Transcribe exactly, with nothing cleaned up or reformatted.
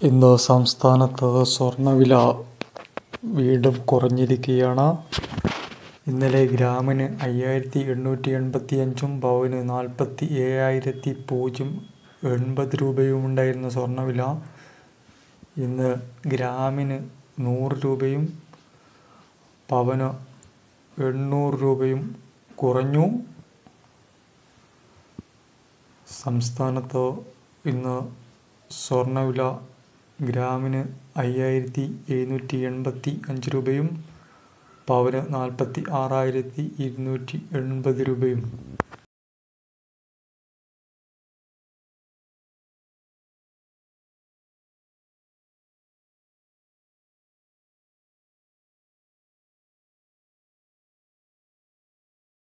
ഇന്ന് സംസ്ഥാനത്ത് സ്വർണ്ണവില വീണ്ടും കുറഞ്ഞിരിക്കുകയാണ്. ഇന്നലെ ഗ്രാമിന് അയ്യായിരത്തി എണ്ണൂറ്റി എൺപത്തി അഞ്ചും പവന് നാൽപ്പത്തി ഏഴായിരത്തി പൂജ്യം എൺപത് രൂപയുമുണ്ടായിരുന്ന സ്വർണ്ണവില ഇന്ന് ഗ്രാമിന് നൂറ് രൂപയും പവന് എണ്ണൂറ് രൂപയും കുറഞ്ഞു. സംസ്ഥാനത്ത് ഇന്ന് സ്വർണ്ണവില ഗ്രാമിന് അയ്യായിരത്തി എഴുന്നൂറ്റി എൺപത്തി അഞ്ച് രൂപയും പവന് നാൽപ്പത്തി ആറായിരത്തി ഇരുന്നൂറ്റി എൺപത് രൂപയും.